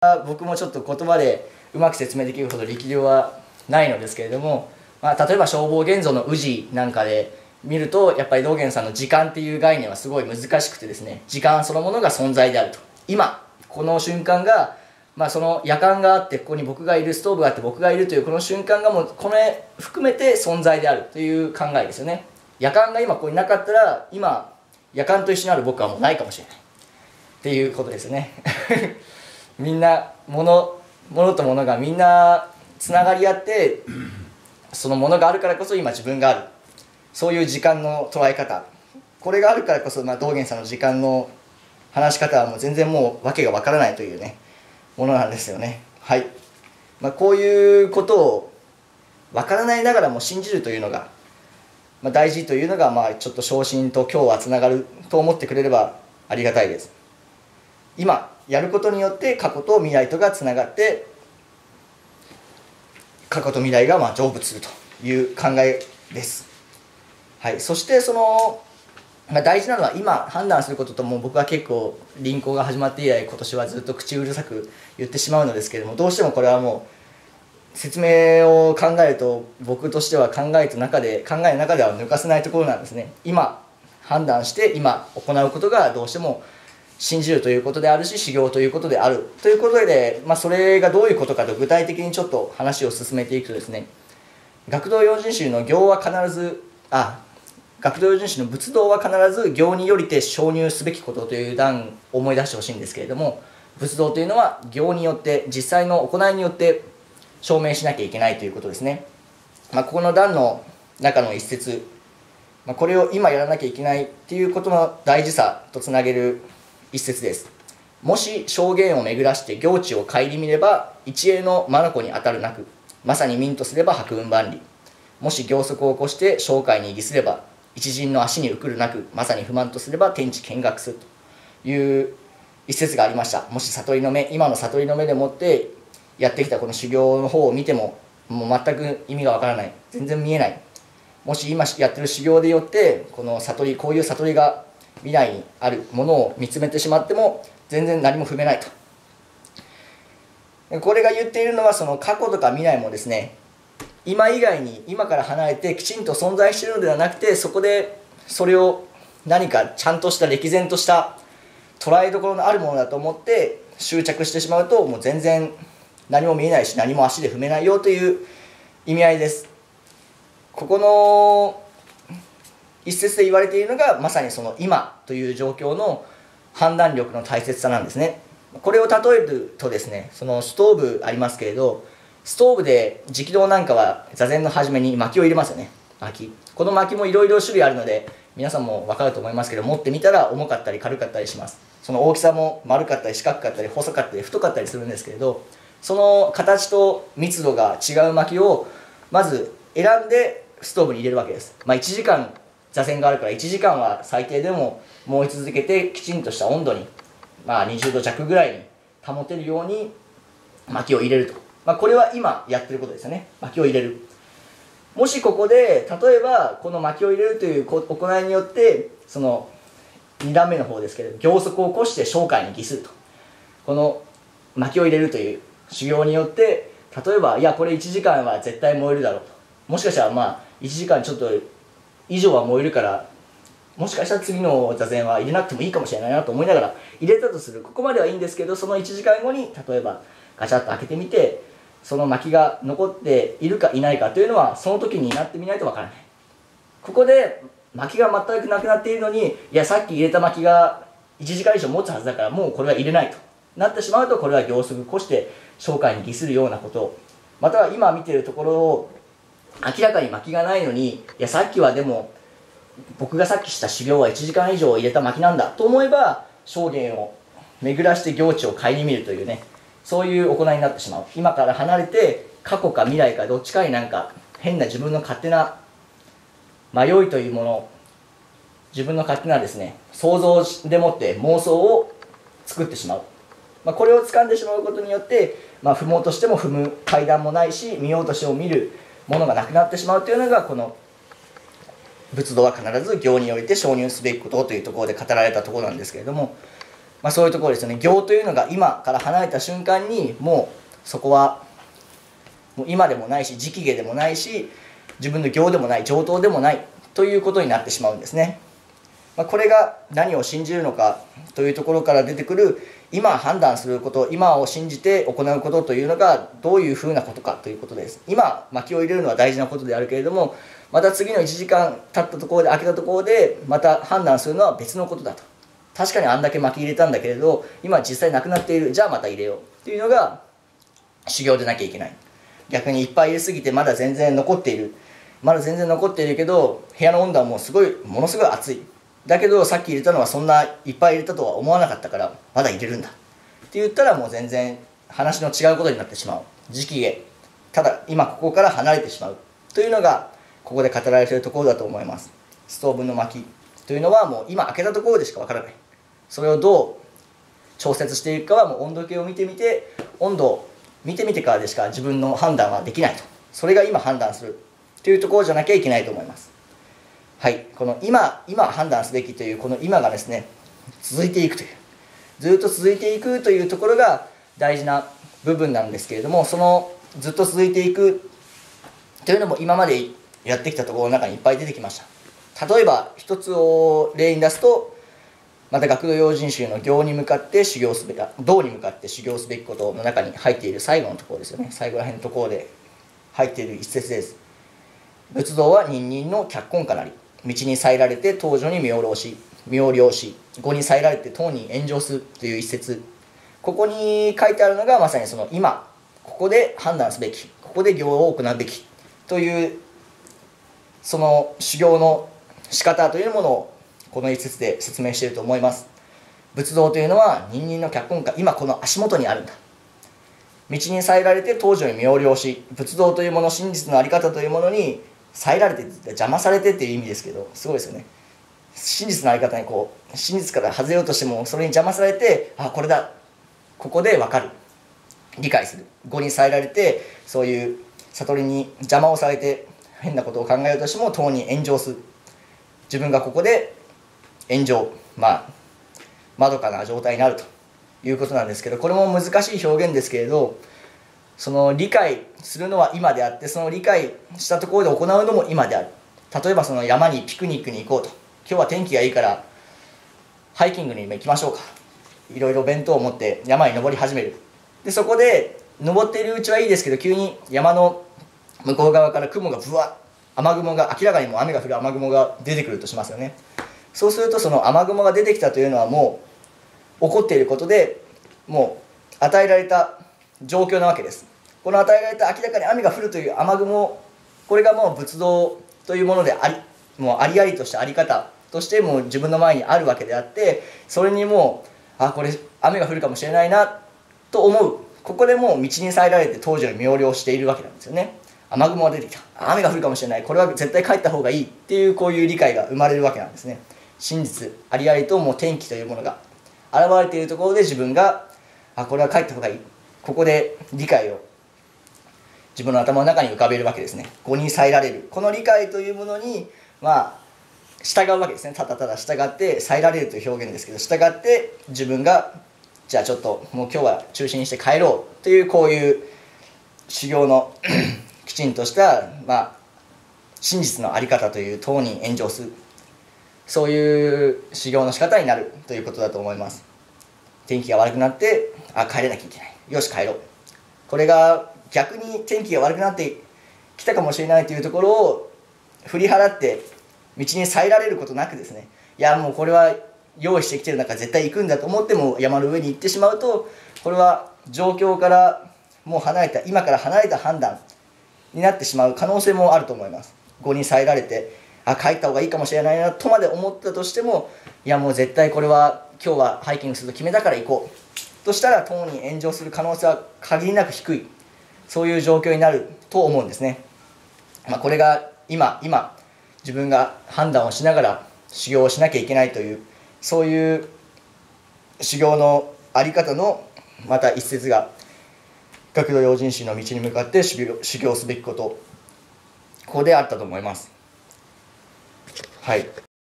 僕もちょっと言葉でうまく説明できるほど力量はないのですけれども、例えば消防現像の宇治なんかで見ると、やっぱり道元さんの時間っていう概念はすごい難しくてですね、時間そのものが存在であると。今この瞬間が、その夜間があって、ここに僕がいる、ストーブがあって僕がいるというこの瞬間がもうこれ含めて存在であるという考えですよね。夜間が今ここになかったら、今夜間と一緒にある僕はもうないかもしれないっていうことですねみんな物と物がみんなつながり合って、その物があるからこそ今自分がある、そういう時間の捉え方、これがあるからこそ、道元さんの時間の話し方はもう全然もう訳がわからないというねものなんですよね。はい、こういうことをわからないながらも信じるというのが、大事というのが、ちょっと昇進と今日はつながると思ってくれればありがたいです。今やることによって過去と未来とがつながって、過去と未来が成仏するという考えです。はい、そして大事なのは今判断することと、も僕は結構輪行が始まって以来今年はずっと口うるさく言ってしまうのですけれども、どうしてもこれはもう説明を考えると僕としては考えの中では抜かせないところなんですね。今判断して今行うことがどうしても信じるということであるし、修行ということであるということで、それがどういうことかと具体的にちょっと話を進めていくとですね、学道用心宗の行は必ず学道用心宗の仏道は必ず行によりて承入すべきことという段を思い出してほしいんですけれども、仏道というのは行によって実際の行いによって証明しなきゃいけないということですね。ここの段の中の一節、これを今やらなきゃいけないっていうことの大事さとつなげる一節です。もし証言を巡らして行地を顧みれば一栄の眼に当たるなく、まさに民とすれば白雲万里。もし行足を起こして商海に儀すれば一陣の足にうくるなく、まさに不満とすれば天地見学するという一節がありました。もし悟りの目、今の悟りの目でもってやってきたこの修行の方を見ても、もう全く意味がわからない、全然見えない。もし今やってる修行でよってこの悟り、こういう悟りが未来にあるものを見つめてしまっても全然何も踏めないと。これが言っているのは、その過去とか未来もですね、今以外に、今から離れてきちんと存在しているのではなくて、そこでそれを何かちゃんとした歴然とした捉えどころのあるものだと思って執着してしまうと、もう全然何も見えないし何も足で踏めないよという意味合いです。ここの一節で言われているのがまさにその今という状況の判断力の大切さなんですね。これを例えるとですね、そのストーブありますけれど、ストーブで直道なんかは座禅の初めに薪を入れますよね。薪、この薪もいろいろ種類あるので皆さんも分かると思いますけど、持ってみたら重かったり軽かったりします。その大きさも丸かったり四角かったり細かったり太かったりするんですけれど、その形と密度が違う薪をまず選んでストーブに入れるわけです。1時間座禅があるから1時間は最低でも燃え続けて、きちんとした温度に、20度弱ぐらいに保てるように薪を入れると。これは今やってることですよね。薪を入れる。もしここで例えばこの薪を入れるという行いによって、その2段目の方ですけど、行足を起こして商海に儀すると。この薪を入れるという修行によって、例えばいやこれ1時間は絶対燃えるだろうと、もしかしたら1時間ちょっと以上は燃えるから、もしかしたら次の座禅は入れなくてもいいかもしれないなと思いながら入れたとする。ここまではいいんですけど、その1時間後に例えばガチャッと開けてみて、その薪が残っているかいないかというのはその時になってみないとわからない。ここで薪が全くなくなっているのに、いやさっき入れた薪が1時間以上持つはずだからもうこれは入れないとなってしまうと、これは行足を起こして商海に儀するようなことを、または今見ているところを明らかに薪がないのに、いやさっきはでも僕がさっきした修行は1時間以上入れた薪なんだと思えば、証言を巡らして行地を顧みるというね、そういう行いになってしまう。今から離れて過去か未来かどっちかになんか変な自分の勝手な迷いというもの、自分の勝手なですね想像でもって妄想を作ってしまう。これを掴んでしまうことによって、踏もうとしても踏む階段もないし、見ようとしても見るものがなくなってしまうというのが、この仏道は必ず行において承入すべきことというところで語られたところなんですけれども、 そういうところですよね。行というのが今から離れた瞬間にもうそこはもう今でもないし時期下でもないし自分の行でもない上等でもないということになってしまうんですね。これが何を信じるのかというところから出てくる今判断すること、今を信じて行うことというのがどういうふうなことかということです。今薪を入れるのは大事なことであるけれども、また次の1時間経ったところで開けたところでまた判断するのは別のことだと。確かにあんだけ薪入れたんだけれど今実際なくなっている、じゃあまた入れようっていうのが修行でなきゃいけない。逆にいっぱい入れすぎてまだ全然残っている、まだ全然残っているけど部屋の温度はものすごい暑い、だけどさっき入れたのはそんないっぱい入れたとは思わなかったからまだ入れるんだって言ったらもう全然話の違うことになってしまう。時期へただ今ここから離れてしまうというのがここで語られているところだと思います。ストーブの薪というのはもう今開けたところでしかわからない。それをどう調節していくかはもう温度計を見てみて、温度を見てみてからでしか自分の判断はできないと。それが今判断するというところじゃなきゃいけないと思います。はい、この今判断すべきというこの今がですね続いていくという、ずっと続いていくというところが大事な部分なんですけれども、そのずっと続いていくというのも今までやってきたところの中にいっぱい出てきました。例えば一つを例に出すと、また学童用心集の行に向かって修行すべき、道に向かって修行すべきことの中に入っている最後のところですよね。最後ら辺のところで入っている一節です。仏道は人人の脚根かなり、道に遮られて当女に見下ろし、語に遮られて当人炎上するという一節、ここに書いてあるのがまさにその今ここで判断すべき、ここで行を行うべきというその修行の仕方というものをこの一節で説明していると思います。仏道というのは人間の脚本家、今この足元にあるんだ。道に遮られて当女に見下ろし、仏道というもの、真実の在り方というものに遮られて、邪魔されてっていう意味ですけど、すごいですよね。真実の在り方に真実から外れようとしてもそれに邪魔されて、あ、これだ、ここで分かる、理解する。語に遮られてそういう悟りに邪魔をされて変なことを考えようとしても当に炎上する。自分がここで炎上、まどかな状態になるということなんですけど、これも難しい表現ですけれど、その理解するのは今であって、その理解したところで行うのも今である。例えばその山にピクニックに行こうと、今日は天気がいいからハイキングに行きましょうか、いろいろ弁当を持って山に登り始める。でそこで登っているうちはいいですけど、急に山の向こう側から雲がぶわっ、雨雲が、明らかにもう雨が降る雨雲が出てくるとしますよね。そうするとその雨雲が出てきたというのはもう起こっていることで、もう与えられた状況なわけです。この与えられた明らかに雨が降るという雨雲、これがもう仏道というものでもうありありとしたあり方としてもう自分の前にあるわけであって、それにもうこれ雨が降るかもしれないなと思う、ここでもう道に遮られて当時の見下ろしているわけなんですよね。雨雲が出てきた、雨が降るかもしれない、これは絶対帰った方がいいっていう、こういう理解が生まれるわけなんですね。真実ありありともう天気というものが現れているところで自分がこれは帰った方がいい、ここで理解を自分の頭の中に浮かべるわけですね。語に遮られる、この理解というものに従うわけですね。ただただ従って遮られるという表現ですけど、従って自分がじゃあちょっともう今日は中止にして帰ろうという、こういう修行のきちんとした真実の在り方という当人炎上する、そういう修行の仕方になるということだと思います。天気が悪くなって帰れなきゃいけない、よし帰ろう、これが逆に天気が悪くなってきたかもしれないというところを振り払って道に遮られることなくですね、いやもうこれは用意してきてる中絶対行くんだと思っても山の上に行ってしまうと、これは状況からもう今から離れた判断になってしまう可能性もあると思います。語に遮られて帰った方がいいかもしれないなとまで思ったとしても、いやもう絶対これは今日はハイキングすると決めたから行こうとしたら当に炎上する可能性は限りなく低い、そういう状況になると思うんですね。これが今自分が判断をしながら修行をしなきゃいけないという、そういう修行の在り方のまた一節が学童用心集の道に向かって修行すべきこと、ここであったと思います。はい。